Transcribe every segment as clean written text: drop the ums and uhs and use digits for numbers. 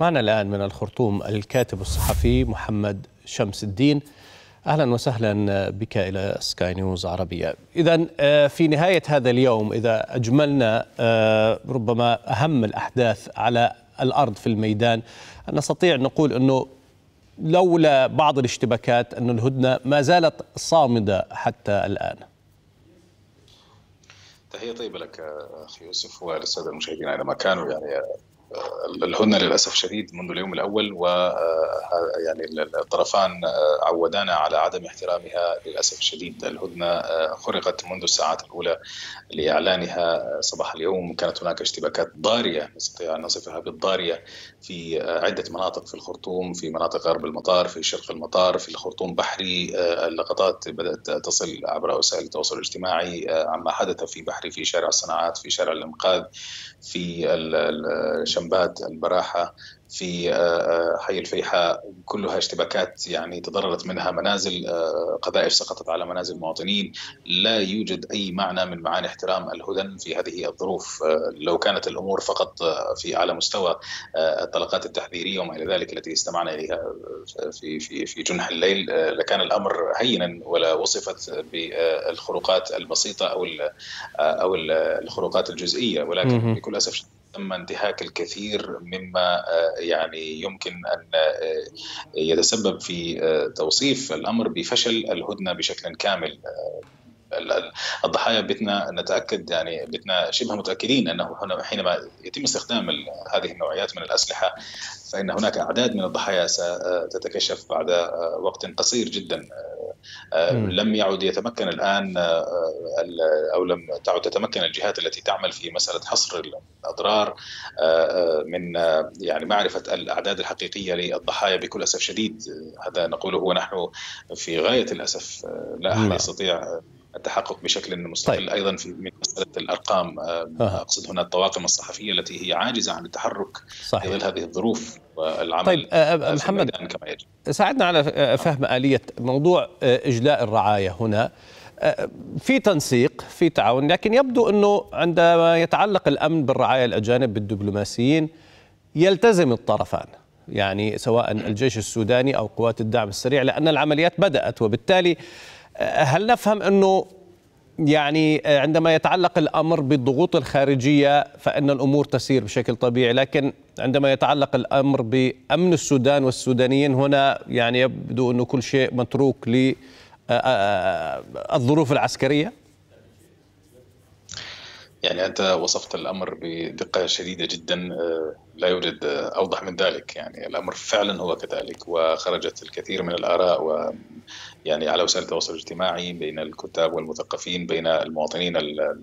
معنا الآن من الخرطوم الكاتب الصحفي محمد شمس الدين. أهلا وسهلا بك إلى سكاي نيوز عربية. إذن في نهاية هذا اليوم إذا أجملنا ربما أهم الأحداث على الأرض في الميدان، نستطيع نقول أنه لولا بعض الاشتباكات أن الهدنة ما زالت صامدة حتى الآن. تحية طيبة لك أخي يوسف وللسادة المشاهدين أينما كانوا. الهدنة للأسف شديد منذ اليوم الأول، يعني الطرفان عودانا على عدم احترامها للأسف الشديد. الهدنة خرقت منذ الساعات الأولى لإعلانها صباح اليوم. كانت هناك اشتباكات ضارية، نستطيع أن نصفها بالضارية، في عدة مناطق في الخرطوم، في مناطق غرب المطار، في شرق المطار، في الخرطوم بحري. اللقطات بدأت تصل عبر وسائل التواصل الاجتماعي عما حدث في بحري، في شارع الصناعات، في شارع الإنقاذ، في شمبات البراحة، في حي الفيحاء. كلها اشتباكات يعني تضررت منها منازل، قذائف سقطت على منازل مواطنين. لا يوجد أي معنى من معاني احترام الهدن في هذه الظروف. لو كانت الأمور فقط على مستوى الطلقات التحذيرية وما إلى ذلك التي استمعنا إليها في جنح الليل لكان الأمر هينا، ولا وصفت بالخروقات البسيطة أو الخروقات الجزئية. ولكن بكل أسف تم انتهاك الكثير مما يعني يمكن أن يتسبب في توصيف الأمر بفشل الهدنة بشكل كامل. الضحايا بتنا نتأكد، يعني بتنا شبه متأكدين أنه حينما يتم استخدام هذه النوعيات من الأسلحة فإن هناك أعداد من الضحايا ستتكشف بعد وقت قصير جدا. لم يعد يتمكن الآن أو لم تعد تتمكن الجهات التي تعمل في مسألة حصر الأضرار من يعني معرفة الأعداد الحقيقية للضحايا بكل أسف شديد. هذا نقوله ونحن في غاية الأسف لا أحد يستطيع التحقق بشكل مستقل. طيب. أيضا في مسألة الأرقام، أقصد هنا الطواقم الصحفية التي هي عاجزة عن التحرك في ظل هذه الظروف والعمل. طيب محمد، كما يجب. ساعدنا على فهم آلية موضوع إجلاء الرعاية هنا. في تنسيق، في تعاون، لكن يبدو أنه عندما يتعلق الأمن بالرعاية الأجانب بالدبلوماسيين يلتزم الطرفان، يعني سواء الجيش السوداني أو قوات الدعم السريع، لأن العمليات بدأت. وبالتالي هل نفهم أنه يعني عندما يتعلق الأمر بالضغوط الخارجية فإن الأمور تسير بشكل طبيعي، لكن عندما يتعلق الأمر بأمن السودان والسودانيين هنا يعني يبدو أنه كل شيء متروك للظروف العسكرية؟ يعني أنت وصفت الأمر بدقة شديدة جدا، لا يوجد أوضح من ذلك. يعني الأمر فعلا هو كذلك، وخرجت الكثير من الآراء يعني على وسائل التواصل الاجتماعي بين الكتاب والمثقفين، بين المواطنين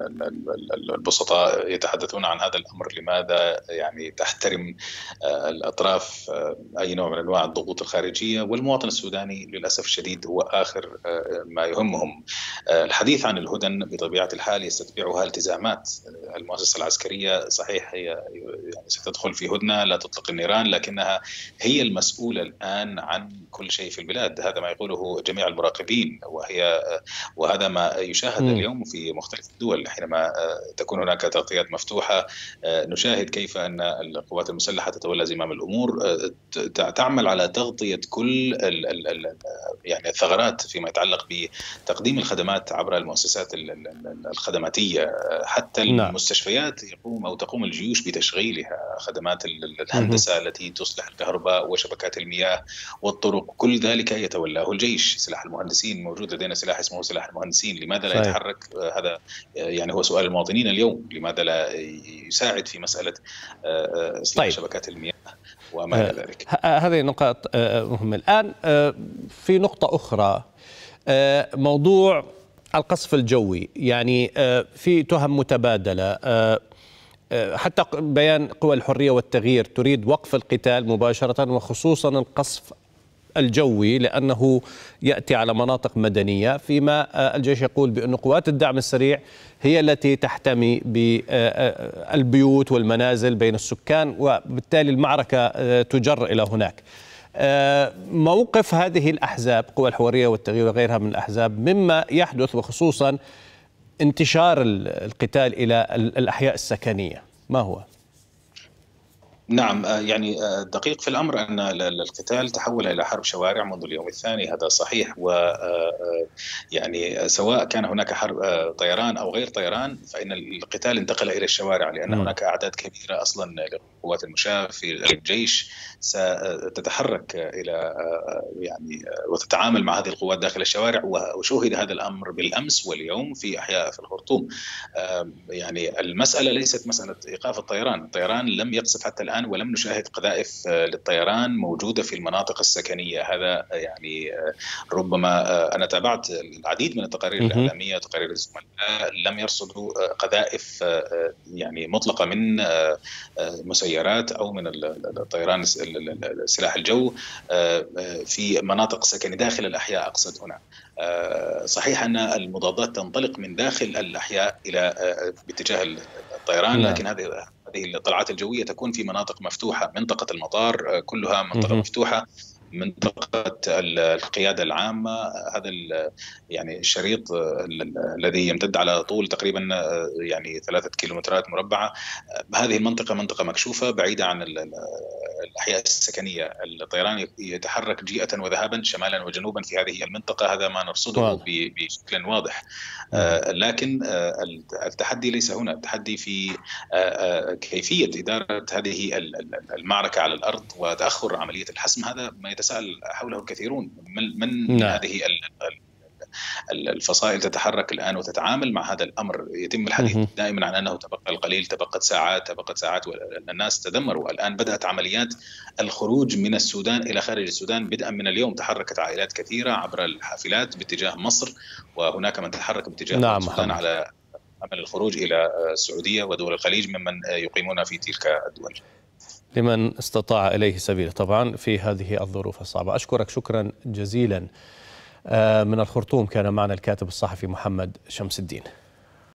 البسطاء، يتحدثون عن هذا الأمر. لماذا يعني تحترم الأطراف أي نوع من أنواع الضغوط الخارجية، والمواطن السوداني للأسف الشديد هو آخر ما يهمهم. الحديث عن الهدن بطبيعة الحال يستتبعها التزامات. المؤسسة العسكرية صحيح هي يعني ستدخل في هدنة لا تطلق النيران، لكنها هي المسؤولة الآن عن كل شيء في البلاد. هذا ما يقوله جميع المراقبين، وهذا ما يشاهد اليوم في مختلف الدول. حينما تكون هناك تغطيات مفتوحة نشاهد كيف أن القوات المسلحة تتولى زمام الأمور، تعمل على تغطية كل يعني الثغرات فيما يتعلق بتقديم الخدمات عبر المؤسسات الخدماتية. حتى المستشفيات تقوم الجيوش بتشغيلها. خدمات الهندسة التي تصلح الكهرباء وشبكات المياه والطرق، كل ذلك يتولاه الجيش. سلاح المهندسين موجود لدينا، سلاح اسمه سلاح المهندسين. لماذا لا يتحرك؟ هذا يعني هو سؤال المواطنين اليوم. لماذا لا يساعد في مسألة إصلاح شبكات المياه وما إلى ذلك؟ هذه نقاط مهمة. الآن في نقطة أخرى، موضوع القصف الجوي. يعني في تهم متبادلة، حتى بيان قوى الحرية والتغيير تريد وقف القتال مباشرة، وخصوصا القصف الجوي لأنه يأتي على مناطق مدنية، فيما الجيش يقول بأن قوات الدعم السريع هي التي تحتمي بالبيوت والمنازل بين السكان، وبالتالي المعركة تجر إلى هناك. موقف هذه الأحزاب، قوى الحرية والتغيير وغيرها من الأحزاب، مما يحدث وخصوصا انتشار القتال إلى الأحياء السكنية، ما هو؟ نعم، يعني الدقيق في الأمر أن القتال تحول إلى حرب شوارع منذ اليوم الثاني، هذا صحيح. و يعني سواء كان هناك حرب طيران أو غير طيران، فإن القتال انتقل إلى الشوارع، لأن هناك أعداد كبيرة أصلا لقوات المشاة في الجيش ستتحرك إلى يعني وتتعامل مع هذه القوات داخل الشوارع. وشوهد هذا الأمر بالأمس واليوم في أحياء في الخرطوم. يعني المسألة ليست مسألة إيقاف الطيران، الطيران لم يقصف حتى الآن، ولم نشاهد قذائف للطيران موجودة في المناطق السكنية. هذا يعني ربما أنا تابعت العديد من التقارير الإعلامية، تقارير الزملاء لم يرصدوا قذائف يعني مطلقة من مسيرات أو من الطيران سلاح الجو في مناطق سكنية داخل الأحياء، أقصد هنا. صحيح أن المضادات تنطلق من داخل الأحياء إلى باتجاه الطيران، لكن هذه الطلعات الجوية تكون في مناطق مفتوحة. منطقة المطار كلها منطقة مفتوحة، منطقة القيادة العامة، هذا يعني الشريط الذي يمتد على طول تقريبا يعني 3 كيلومترات مربعة. هذه المنطقة منطقة مكشوفة بعيدة عن الأحياء السكنية. الطيران يتحرك جيئة وذهابا شمالا وجنوبا في هذه المنطقة، هذا ما نرصده بشكل واضح. لكن التحدي ليس هنا، التحدي في كيفية إدارة هذه المعركة على الأرض وتأخر عملية الحسم. هذا ما يتساءل حوله الكثيرون، من هذه الفصائل تتحرك الآن وتتعامل مع هذا الأمر. يتم الحديث دائما عن أنه تبقى القليل، تبقت ساعات، والناس تدمروا. الآن بدأت عمليات الخروج من السودان إلى خارج السودان بدءا من اليوم. تحركت عائلات كثيرة عبر الحافلات باتجاه مصر، وهناك من تحرك باتجاه السودان على أمل الخروج إلى السعودية ودول الخليج ممن يقيمون في تلك الدول، لمن استطاع إليه سبيل طبعا في هذه الظروف الصعبة. أشكرك شكرا جزيلا. من الخرطوم كان معنا الكاتب الصحفي محمد شمس الدين.